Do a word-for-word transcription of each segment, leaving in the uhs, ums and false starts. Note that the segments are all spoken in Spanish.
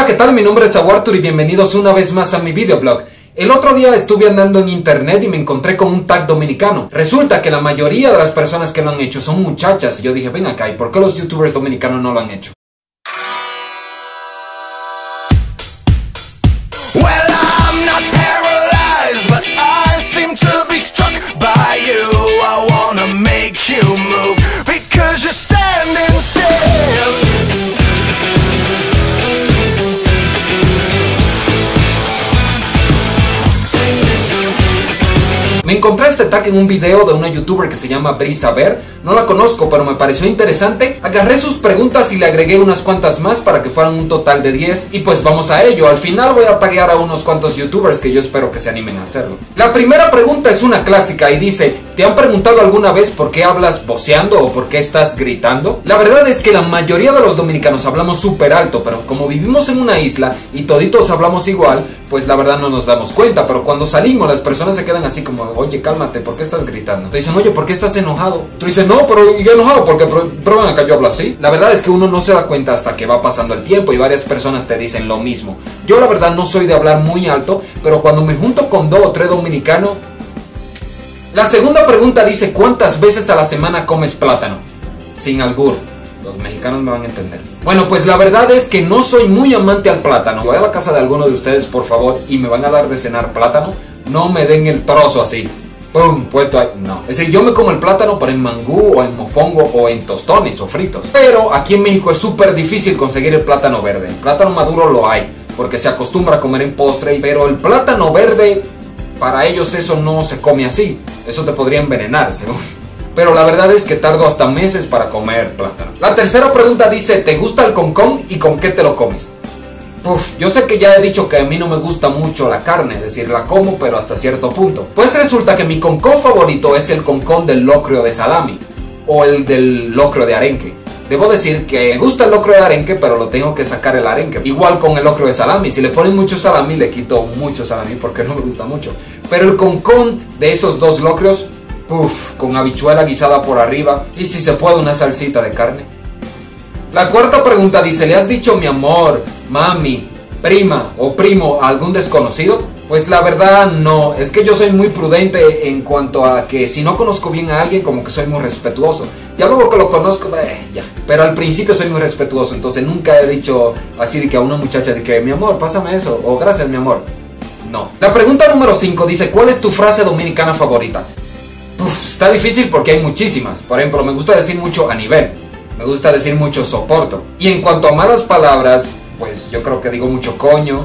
Hola, ¿qué tal? Mi nombre es Arthur y bienvenidos una vez más a mi videoblog. El otro día estuve andando en internet y me encontré con un tag dominicano. Resulta que la mayoría de las personas que lo han hecho son muchachas. Y yo dije, ven acá, ¿y por qué los youtubers dominicanos no lo han hecho? Well, I'm not paralyzed, but I seem to be struck by you. I wanna make you move because you're standing still. Me encontré este tag en un video de una youtuber que se llama Brisa Ver. No la conozco, pero me pareció interesante. Agarré sus preguntas y le agregué unas cuantas más para que fueran un total de diez. Y pues vamos a ello. Al final voy a taguear a unos cuantos youtubers que yo espero que se animen a hacerlo. La primera pregunta es una clásica y dice: ¿te han preguntado alguna vez por qué hablas voceando o por qué estás gritando? La verdad es que la mayoría de los dominicanos hablamos súper alto, pero como vivimos en una isla y toditos hablamos igual, pues la verdad no nos damos cuenta. Pero cuando salimos las personas se quedan así como: oye, cálmate, ¿por qué estás gritando? Te dicen: oye, ¿por qué estás enojado? Tú dices: no, pero ¿y enojado? Porque prueban acá, yo hablo así. La verdad es que uno no se da cuenta hasta que va pasando el tiempo y varias personas te dicen lo mismo. Yo la verdad no soy de hablar muy alto, pero cuando me junto con dos o tres dominicanos. La segunda pregunta dice: ¿cuántas veces a la semana comes plátano? Sin albur, los mexicanos me van a entender. Bueno, pues la verdad es que no soy muy amante al plátano. Voy a la casa de alguno de ustedes, por favor, y me van a dar de cenar plátano. No me den el trozo así, pum, puesto ahí, no. Es decir, yo me como el plátano pero en mangú o en mofongo o en tostones o fritos. Pero aquí en México es súper difícil conseguir el plátano verde. El plátano maduro lo hay, porque se acostumbra a comer en postre, pero el plátano verde, para ellos eso no se come así. Eso te podría envenenar, según. Pero la verdad es que tardo hasta meses para comer plátano. La tercera pregunta dice: ¿te gusta el concón y con qué te lo comes? Uf, yo sé que ya he dicho que a mí no me gusta mucho la carne, es decir, la como pero hasta cierto punto. Pues resulta que mi concón favorito es el concón del locrio de salami o el del locrio de arenque. Debo decir que me gusta el locrio de arenque, pero lo tengo que sacar el arenque. Igual con el locrio de salami, si le ponen mucho salami le quito mucho salami porque no me gusta mucho. Pero el concón de esos dos locrios, puff, con habichuela guisada por arriba y si se puede una salsita de carne. La cuarta pregunta dice: ¿le has dicho mi amor, mami, prima o primo a algún desconocido? Pues la verdad no, es que yo soy muy prudente en cuanto a que si no conozco bien a alguien como que soy muy respetuoso. Ya luego que lo conozco, eh, ya. Pero al principio soy muy respetuoso, entonces nunca he dicho así de que a una muchacha de que mi amor, pásame eso, o gracias mi amor. No. La pregunta número cinco dice: ¿cuál es tu frase dominicana favorita? Uf, está difícil porque hay muchísimas. Por ejemplo, me gusta decir mucho a nivel. Me gusta decir mucho soporto. Y en cuanto a malas palabras, pues yo creo que digo mucho coño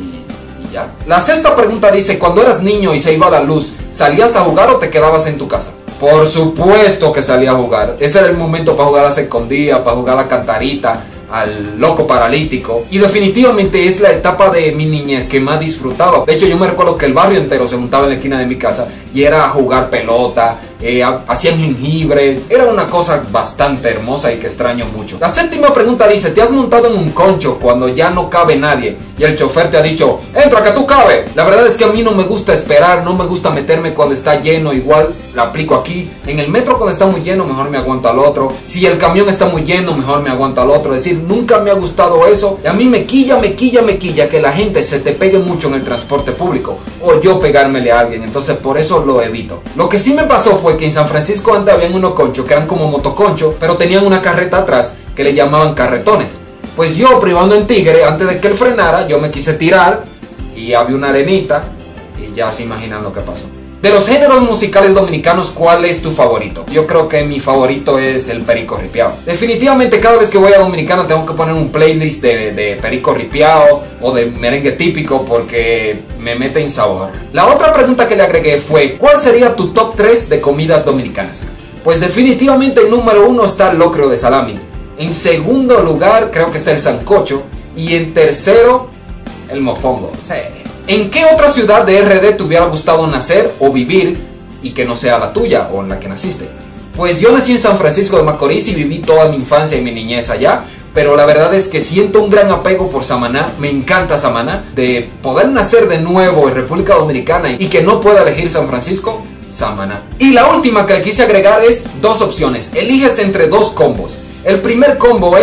y, y ya. La sexta pregunta dice: cuando eras niño y se iba la luz, ¿salías a jugar o te quedabas en tu casa? Por supuesto que salía a jugar. Ese era el momento para jugar a la escondida, para jugar a la cantarita, al loco paralítico. Y definitivamente es la etapa de mi niñez que más disfrutaba. De hecho, yo me recuerdo que el barrio entero se juntaba en la esquina de mi casa y era a jugar pelota, eh, hacían jengibres. Era una cosa bastante hermosa y que extraño mucho. La séptima pregunta dice: ¿te has montado en un concho cuando ya no cabe nadie y el chofer te ha dicho: entra que tú cabe? La verdad es que a mí no me gusta esperar, no me gusta meterme cuando está lleno. Igual la aplico aquí. En el metro cuando está muy lleno, mejor me aguanto al otro. Si el camión está muy lleno, mejor me aguanto al otro. Es decir, nunca me ha gustado eso. Y a mí me quilla, me quilla, me quilla que la gente se te pegue mucho en el transporte público o yo pegármele a alguien. Entonces por eso lo evito. Lo que sí me pasó fue que en San Francisco antes habían unos conchos que eran como motoconchos, pero tenían una carreta atrás que le llamaban carretones. Pues yo, privando en tigre, antes de que él frenara, yo me quise tirar y había una arenita y ya se imaginan lo que pasó. De los géneros musicales dominicanos, ¿cuál es tu favorito? Yo creo que mi favorito es el perico ripiao. Definitivamente cada vez que voy a Dominicana tengo que poner un playlist de, de perico ripiao o de merengue típico porque me mete en sabor. La otra pregunta que le agregué fue: ¿cuál sería tu top tres de comidas dominicanas? Pues definitivamente en número uno está el locrio de salami. En segundo lugar creo que está el sancocho. Y en tercero, el mofongo. Sí. ¿En qué otra ciudad de R D te hubiera gustado nacer o vivir y que no sea la tuya o en la que naciste? Pues yo nací en San Francisco de Macorís y viví toda mi infancia y mi niñez allá, pero la verdad es que siento un gran apego por Samaná. Me encanta Samaná. De poder nacer de nuevo en República Dominicana y que no pueda elegir San Francisco, Samaná. Y la última que le quise agregar es dos opciones. Eliges entre dos combos. El primer combo es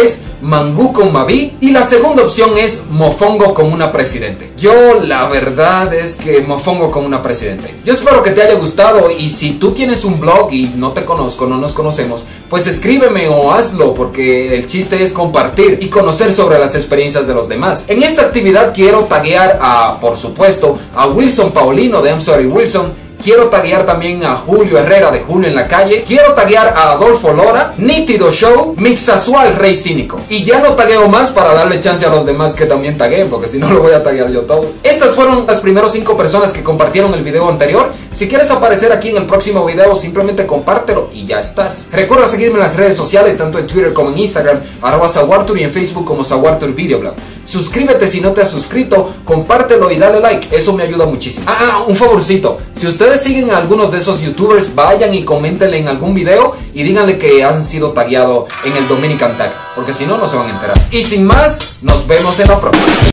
Mangú con Mavi, y la segunda opción es Mofongo con una presidente. Yo la verdad es que Mofongo con una presidente. Yo espero que te haya gustado, y si tú tienes un blog y no te conozco, no nos conocemos, pues escríbeme o hazlo, porque el chiste es compartir y conocer sobre las experiencias de los demás. En esta actividad quiero taguear a, por supuesto, a Wilson Paulino de I'm Sorry Wilson. Quiero taguear también a Julio Herrera de Julio en la Calle. Quiero taguear a Adolfo Lora, Nítido Show, Mixasual Rey Cínico. Y ya no tagueo más para darle chance a los demás que también tagueen, porque si no lo voy a taguear yo todos. Estas fueron las primeras cinco personas que compartieron el video anterior. Si quieres aparecer aquí en el próximo video, simplemente compártelo y ya estás. Recuerda seguirme en las redes sociales, tanto en Twitter como en Instagram, arroba Sawartur, y en Facebook como Sawartur Videoblog. Suscríbete si no te has suscrito, compártelo y dale like, eso me ayuda muchísimo. Ah, ah, un favorcito, si ustedes siguen a algunos de esos youtubers, vayan y coméntenle en algún video y díganle que han sido tagueados en el Dominican Tag, porque si no, no se van a enterar. Y sin más, nos vemos en la próxima.